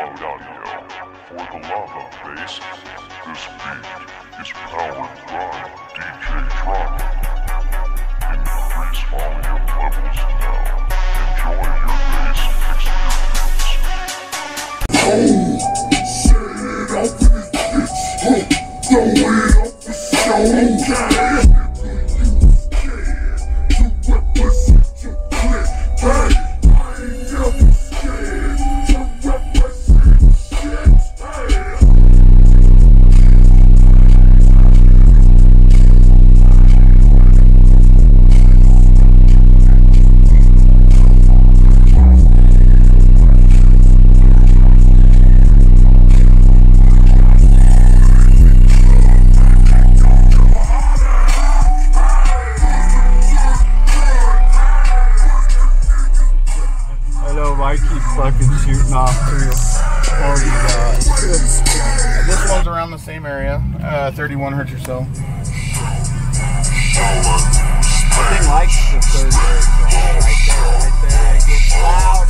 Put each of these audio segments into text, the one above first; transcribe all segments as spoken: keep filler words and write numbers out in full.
slow down, yo. For the love of bass, this beat is powered by D J Drama. Increase volume levels now. Enjoy your bass experience. Oh, shit, off in this bitch. Huh, throw it up for show, okay? I keep fucking shooting off through forty. Uh, this one's around the same area, uh, thirty-one hertz or so. I think likes the third hertz right there, right there. It gets loud.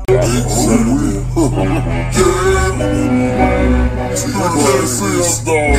Yeah,